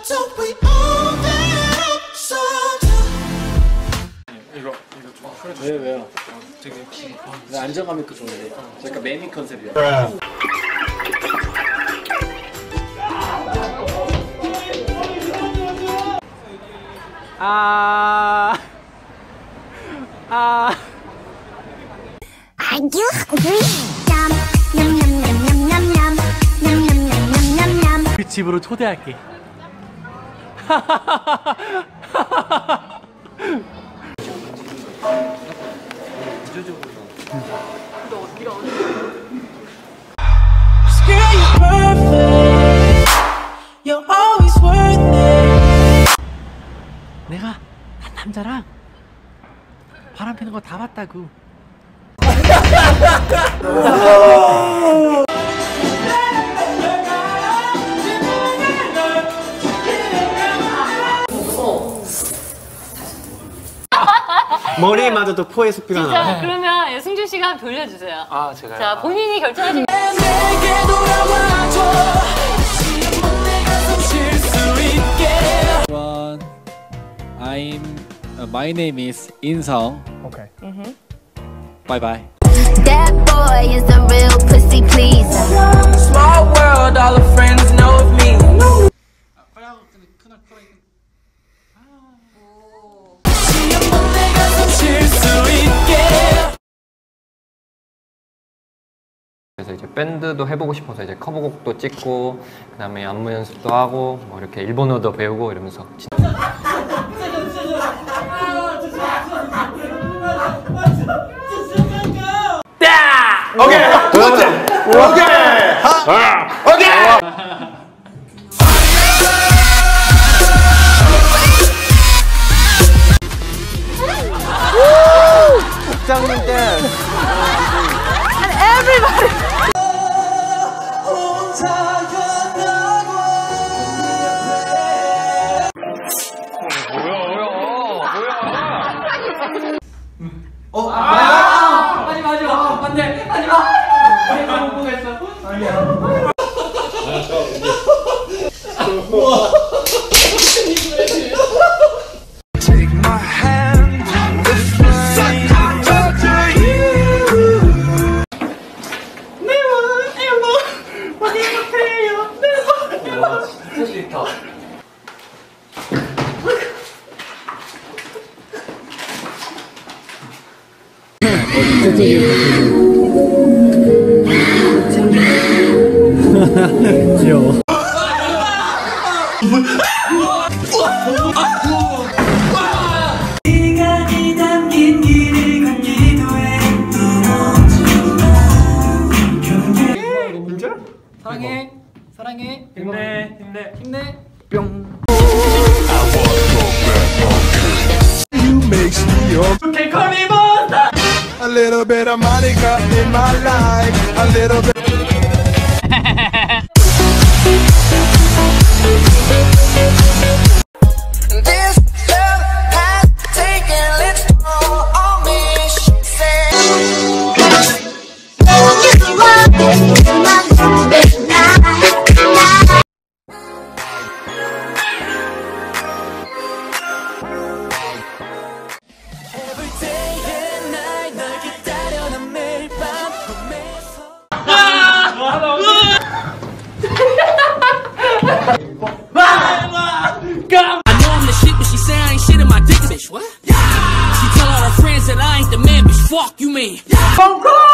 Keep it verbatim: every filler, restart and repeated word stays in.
이거 이거 좀 풀어주세요. 왜 왜요? 어, 되게 어, 나 안정감 있고 좋은데. 약간 매미 컨셉이야. 아. 아. 그 집으로 초대할게. 내가 한 남자랑 바람 피는 거 다 봤다고. 머리마저도 포의 숲이가 진짜 나. 그러면 승준 씨가 돌려주세요. 아 제가요? 자 본인이 결정하신. Everyone, I'm. Uh, my name is 인성. 오케이. Bye bye. That boy is a real pussy pleaser. Small world, all the friends know of me. 그래서 이제 밴드도 해보고 싶어서 이제 커버곡도 찍고 그다음에 안무 연습도 하고 뭐 이렇게 일본어도 배우고 이러면서. 오케이 두 번째. 오케이 오케이. 국장님 댄스. 귀여워. 시간이 담긴 길을 걷기도 해. 진짜? 사랑해. 사랑해. 힘내 힘내. 힘내. 개커니 몬스터. A little bit of Monica in my life. A little bit. This love has taken its toll on me, she said. Every day and night 널 기다려 난 매일 밤 꿈에서. I know I'm the shit, but she say I ain't shit in my dick, bitch. What? She tell all her friends that I ain't the man, bitch. Fuck you, mean?